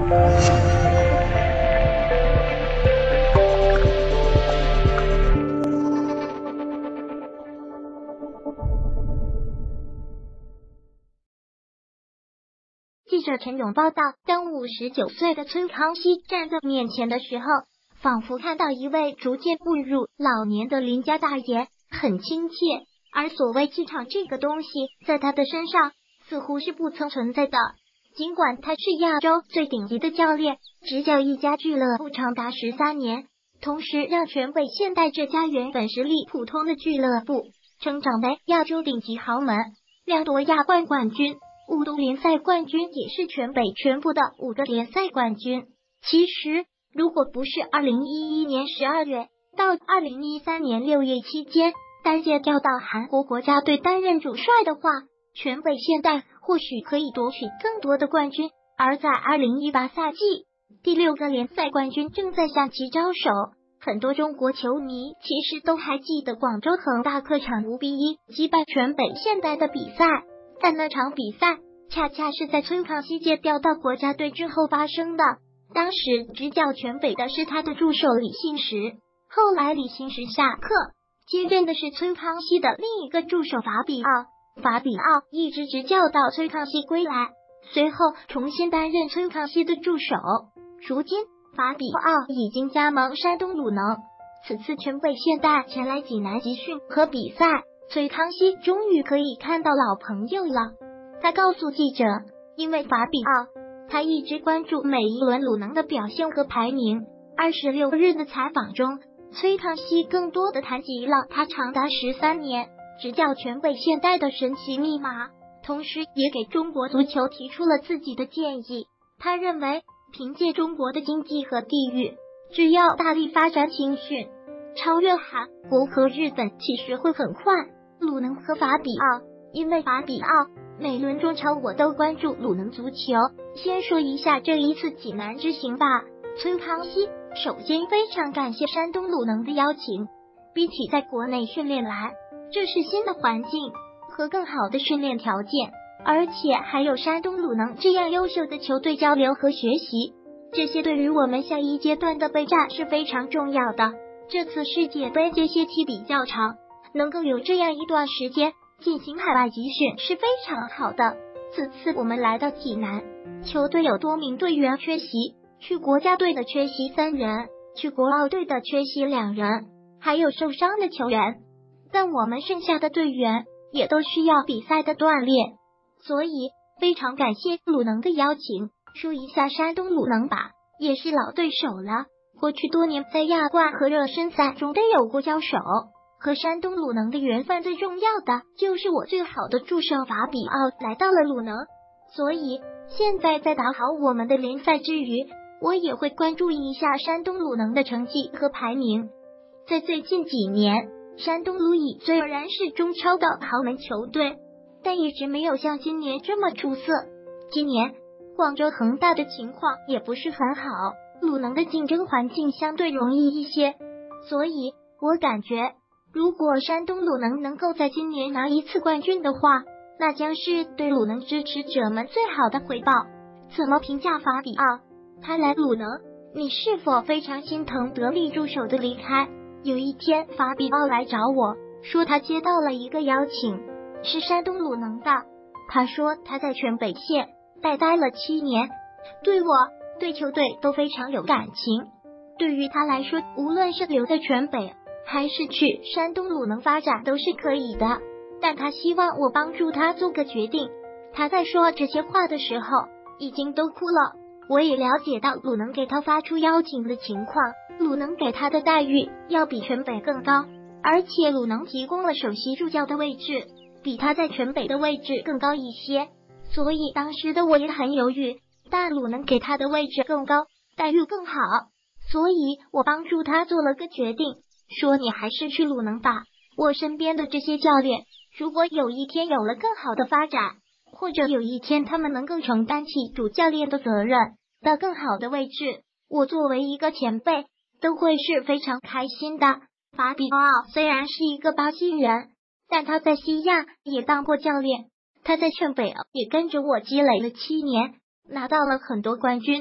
记者陈勇报道，当59岁的崔康熙站在面前的时候，仿佛看到一位逐渐步入老年的邻家大爷，很亲切。而所谓气场这个东西，在他的身上似乎是不曾存在的。尽管他是亚洲最顶级的教练，执教一家俱乐部长达13年，同时让全北现代这家原本实力普通的俱乐部成长为亚洲顶级豪门，2夺亚冠冠军，5度联赛冠军，也是全北全部的5个联赛冠军。其实，如果不是2011年12月到2013年6月期间单届调到韩国国家队担任主帅的话，全北现代或许可以夺取更多的冠军。而在2018赛季，第6个联赛冠军正在向其招手。很多中国球迷其实都还记得广州恒大客场5-1击败全北现代的比赛，但那场比赛恰恰是在崔康熙借调到国家队之后发生的。当时执教全北的是他的助手李信实，后来李信实下课，接任的是崔康熙的另一个助手法比奥。法比奥一直执教到崔康熙归来，随后重新担任崔康熙的助手。如今法比奥已经加盟山东鲁能，此次全北现代前来济南集训和比赛，崔康熙终于可以看到老朋友了。他告诉记者，因为法比奥，他一直关注每一轮鲁能的表现和排名。26日的采访中，崔康熙更多的谈及了他长达13年执教全北现代的神奇密码，同时也给中国足球提出了自己的建议。他认为，凭借中国的经济和地域，只要大力发展青训，超越韩国和日本其实会很快。鲁能和法比奥，因为法比奥每轮中超我都关注鲁能足球。先说一下这一次济南之行吧。崔康熙首先非常感谢山东鲁能的邀请，比起在国内训练来，这是新的环境和更好的训练条件，而且还有山东鲁能这样优秀的球队交流和学习，这些对于我们下一阶段的备战是非常重要的。这次世界杯这些期比较长，能够有这样一段时间进行海外集训是非常好的。此次我们来到济南，球队有多名队员缺席，去国家队的缺席3人，去国奥队的缺席2人，还有受伤的球员，但我们剩下的队员也都需要比赛的锻炼，所以非常感谢鲁能的邀请。说一下山东鲁能吧，也是老对手了，过去多年在亚冠和热身赛中都有过交手。和山东鲁能的缘分最重要的就是我最好的助手法比奥来到了鲁能，所以现在在打好我们的联赛之余，我也会关注一下山东鲁能的成绩和排名。在最近几年，山东鲁乙虽然是中超的豪门球队，但一直没有像今年这么出色。今年广州恒大的情况也不是很好，鲁能的竞争环境相对容易一些，所以我感觉如果山东鲁能能够在今年拿一次冠军的话，那将是对鲁能支持者们最好的回报。怎么评价法比奥？他来鲁能，你是否非常心疼得力助手的离开？有一天法比奥来找我，说他接到了一个邀请，是山东鲁能的。他说他在全北现代待了7年，对我对球队都非常有感情。对于他来说，无论是留在全北还是去山东鲁能发展都是可以的，但他希望我帮助他做个决定。他在说这些话的时候已经都哭了。我也了解到鲁能给他发出邀请的情况，鲁能给他的待遇要比全北更高，而且鲁能提供了首席助教的位置，比他在全北的位置更高一些，所以当时的我也很犹豫，但鲁能给他的位置更高，待遇更好，所以我帮助他做了个决定，说你还是去鲁能吧。我身边的这些教练，如果有一天有了更好的发展，或者有一天他们能够承担起主教练的责任，到更好的位置，我作为一个前辈都会是非常开心的。法比奥虽然是一个巴西人，但他在西亚也当过教练，他在全北也跟着我积累了7年，拿到了很多冠军。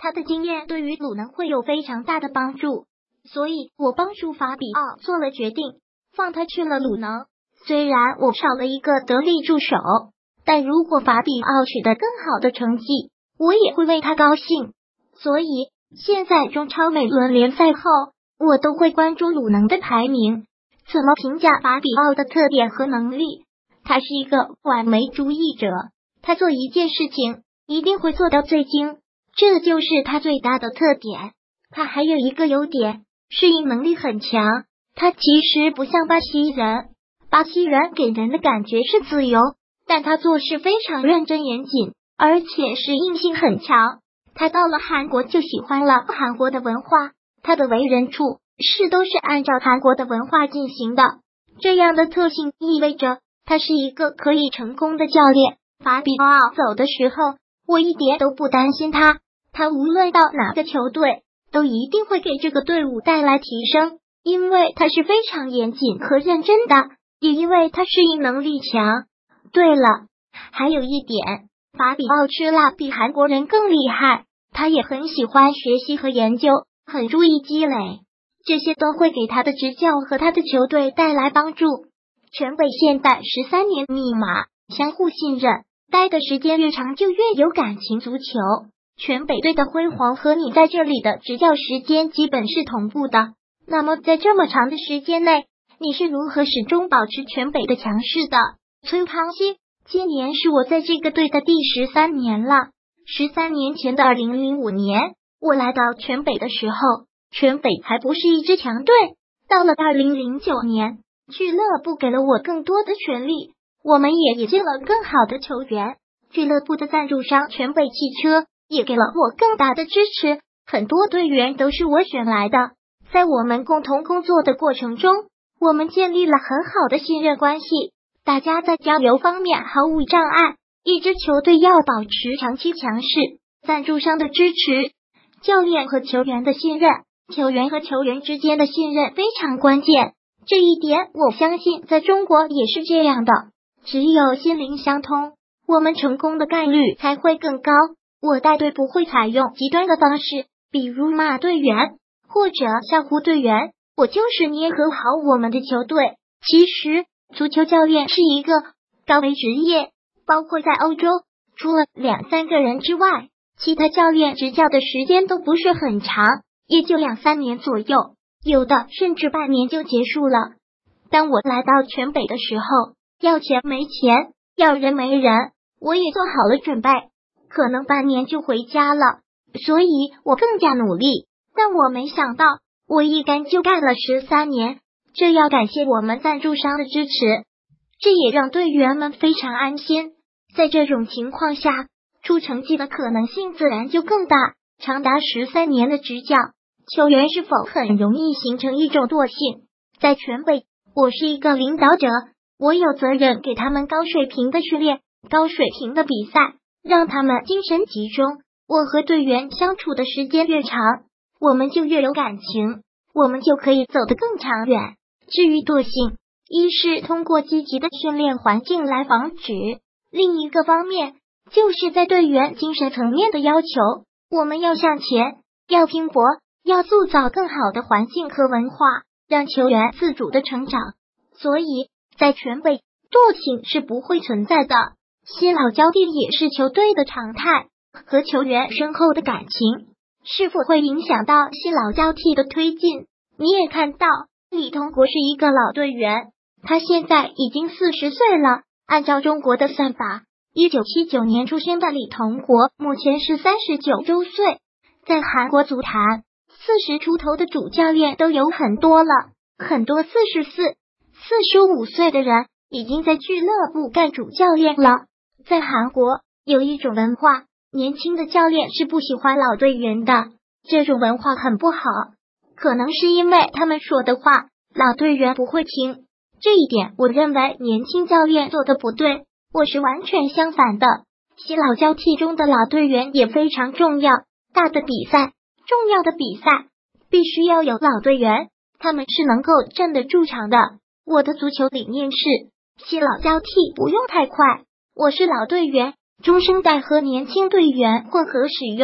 他的经验对于鲁能会有非常大的帮助，所以我帮助法比奥做了决定，放他去了鲁能。虽然我少了一个得力助手，但如果法比奥取得更好的成绩，我也会为他高兴。所以现在中超每轮联赛后，我都会关注鲁能的排名。怎么评价法比奥的特点和能力？他是一个完美主义者，他做一件事情一定会做到最精，这就是他最大的特点。他还有一个优点，适应能力很强。他其实不像巴西人，巴西人给人的感觉是自由，但他做事非常认真严谨，而且适应性很强。他到了韩国就喜欢了韩国的文化，他的为人处事都是按照韩国的文化进行的。这样的特性意味着他是一个可以成功的教练。法比奥走的时候，我一点都不担心他，他无论到哪个球队，都一定会给这个队伍带来提升，因为他是非常严谨和认真的，也因为他适应能力强。对了，还有一点，法比奥吃辣比韩国人更厉害，他也很喜欢学习和研究，很注意积累，这些都会给他的执教和他的球队带来帮助。全北现代13年密码，相互信任，待的时间越长就越有感情。足球全北队的辉煌和你在这里的执教时间基本是同步的。那么在这么长的时间内，你是如何始终保持全北的强势的？崔康熙，今年是我在这个队的第13年了。13年前的2005年，我来到全北的时候，全北还不是一支强队。到了2009年，俱乐部给了我更多的权利，我们也引进了更好的球员。俱乐部的赞助商全北汽车也给了我更大的支持，很多队员都是我选来的。在我们共同工作的过程中，我们建立了很好的信任关系，大家在交流方面毫无障碍。一支球队要保持长期强势，赞助商的支持，教练和球员的信任，球员和球员之间的信任非常关键。这一点我相信在中国也是这样的，只有心灵相通，我们成功的概率才会更高。我带队不会采用极端的方式，比如骂队员或者吓唬队员，我就是捏合好我们的球队。其实足球教练是一个高危职业，包括在欧洲，除了2-3个人之外，其他教练执教的时间都不是很长，也就2-3年左右，有的甚至半年就结束了。当我来到全北的时候，要钱没钱，要人没人，我也做好了准备，可能半年就回家了，所以我更加努力。但我没想到，我一干就干了13年，这要感谢我们赞助商的支持，这也让队员们非常安心。在这种情况下，出成绩的可能性自然就更大。长达13年的执教，球员是否很容易形成一种惰性？在全北，我是一个领导者，我有责任给他们高水平的训练，高水平的比赛，让他们精神集中。我和队员相处的时间越长，我们就越有感情，我们就可以走得更长远。至于惰性，一是通过积极的训练环境来防止，另一个方面就是在队员精神层面的要求，我们要向前，要拼搏，要塑造更好的环境和文化，让球员自主的成长。所以在全北，惰性是不会存在的。新老交替也是球队的常态，和球员深厚的感情是否会影响到新老交替的推进？你也看到李同国是一个老队员，他现在已经40岁了。按照中国的算法，1979年出生的李同国目前是39周岁。在韩国足坛，40出头的主教练都有很多了，很多44、45岁的人已经在俱乐部干主教练了。在韩国有一种文化，年轻的教练是不喜欢老队员的，这种文化很不好，可能是因为他们说的话老队员不会听，这一点我认为年轻教练做的不对，我是完全相反的。新老交替中的老队员也非常重要，大的比赛，重要的比赛必须要有老队员，他们是能够站得住场的。我的足球理念是新老交替不用太快，我是老队员，中生代和年轻队员混合使用，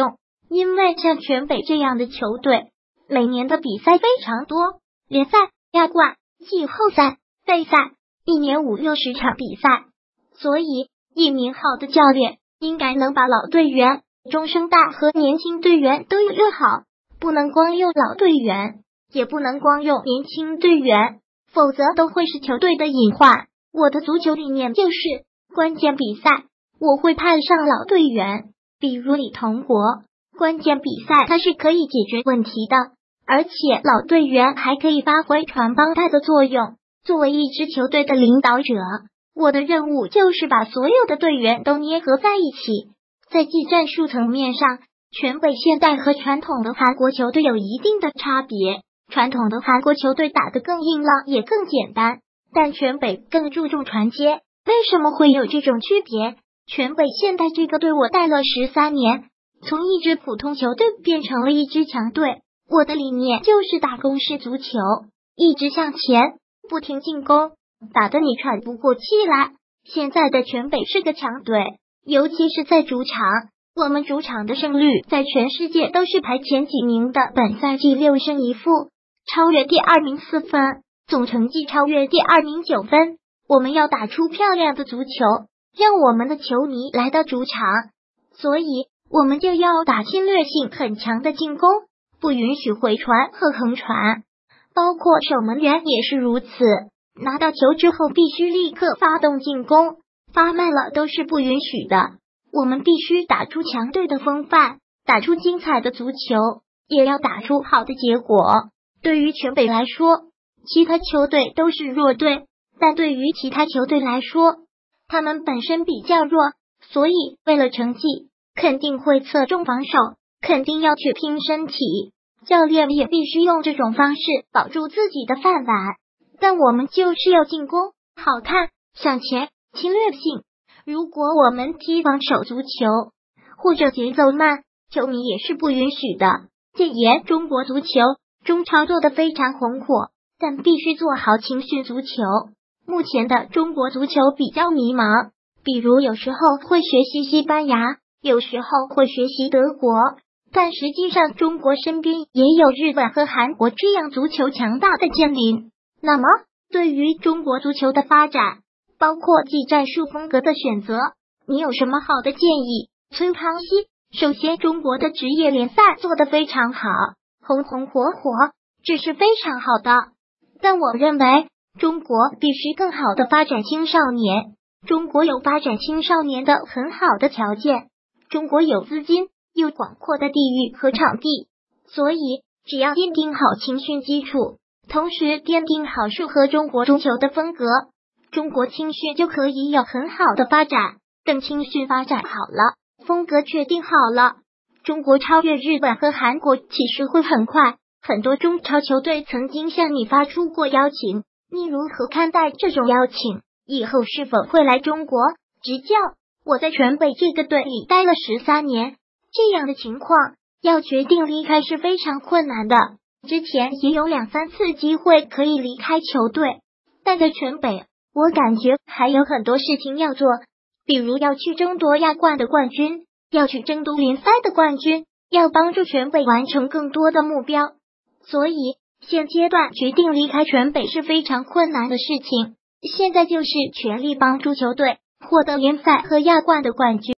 因为像全北这样的球队，每年的比赛非常多，联赛、亚冠、季后赛、杯赛，一年5、60场比赛，所以一名好的教练应该能把老队员、中生代和年轻队员都用好，不能光用老队员，也不能光用年轻队员，否则都会是球队的隐患。我的足球理念就是关键比赛我会派上老队员，比如李同国，关键比赛他是可以解决问题的，而且老队员还可以发挥传帮带的作用。作为一支球队的领导者，我的任务就是把所有的队员都捏合在一起。在技战术层面上，全北现代和传统的韩国球队有一定的差别，传统的韩国球队打得更硬朗也更简单，但全北更注重传接。为什么会有这种区别？全北现代这个队我带了13年，从一支普通球队变成了一支强队。我的理念就是打攻势足球，一直向前，不停进攻，打得你喘不过气来。现在的全北是个强队，尤其是在主场，我们主场的胜率在全世界都是排前几名的，本赛季6胜1负，超越第2名4分，总成绩超越第2名9分。我们要打出漂亮的足球，让我们的球迷来到主场，所以我们就要打侵略性很强的进攻，不允许回传和横传，包括守门员也是如此。拿到球之后必须立刻发动进攻，发慢了都是不允许的。我们必须打出强队的风范，打出精彩的足球，也要打出好的结果。对于全北来说，其他球队都是弱队，但对于其他球队来说，他们本身比较弱，所以为了成绩，肯定会侧重防守，肯定要去拼身体。教练也必须用这种方式保住自己的饭碗。但我们就是要进攻，好看，向前，侵略性。如果我们踢防守足球，或者节奏慢，球迷也是不允许的。建言中国足球，中超做得非常红火，但必须做好青训足球。目前的中国足球比较迷茫，比如有时候会学习西班牙，有时候会学习德国，但实际上中国身边也有日本和韩国这样足球强大的建邻。那么对于中国足球的发展，包括技战术风格的选择，你有什么好的建议？崔康熙，首先中国的职业联赛做得非常好，红红火火，这是非常好的，但我认为中国必须更好的发展青少年。中国有发展青少年的很好的条件，中国有资金，有广阔的地域和场地，所以只要奠定好青训基础，同时奠定好适合中国足球的风格，中国青训就可以有很好的发展。等青训发展好了，风格确定好了，中国超越日本和韩国其实会很快。很多中超球队曾经向你发出过邀请，你如何看待这种邀请？以后是否会来中国执教？我在全北这个队里待了13年，这样的情况要决定离开是非常困难的。之前也有2-3次机会可以离开球队，但在全北，我感觉还有很多事情要做，比如要去争夺亚冠的冠军，要去争夺联赛的冠军，要帮助全北完成更多的目标。所以现阶段决定离开全北是非常困难的事情，现在就是全力帮助球队获得联赛和亚冠的冠军。